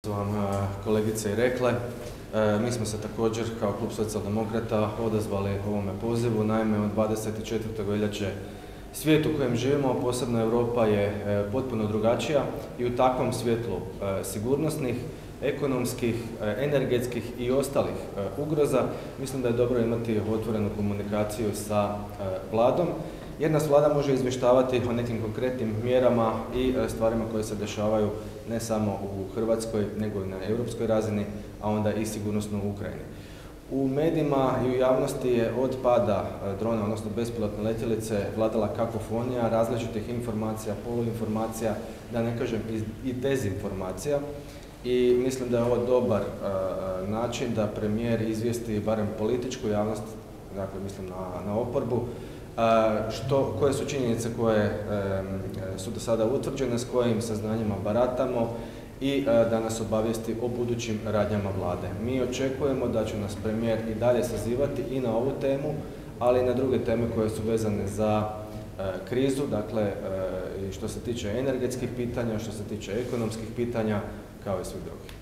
Su vam kolegice i rekle, mi smo se također kao klub socijaldemokrata odazvali ovome pozivu. Naime, od 24. veljače svijet u kojem živimo, posebno Europa, je potpuno drugačija i u takvom svjetlu sigurnosnih, ekonomskih, energetskih i ostalih ugroza mislim da je dobro imati otvorenu komunikaciju sa vladom, jer nas vlada može izvještavati o nekim konkretnim mjerama i stvarima koje se dešavaju ne samo u Hrvatskoj, nego i na europskoj razini, a onda i sigurnosno u Ukrajini. U medijima i u javnosti je od pada drona, odnosno bespilotne letjelice, vladala kakofonija različitih informacija, poluinformacija, da ne kažem i dezinformacija. I mislim da je ovo dobar način da premijer izvijesti barem političku javnost, dakle mislim na oporbu, koje su činjenice koje su do sada utvrđene, s kojim saznanjima baratamo i da nas obavijesti o budućim radnjama vlade. Mi očekujemo da će nas premijer i dalje sazivati i na ovu temu, ali i na druge teme koje su vezane za krizu, dakle što se tiče energetskih pitanja, što se tiče ekonomskih pitanja, kao i svih drugih.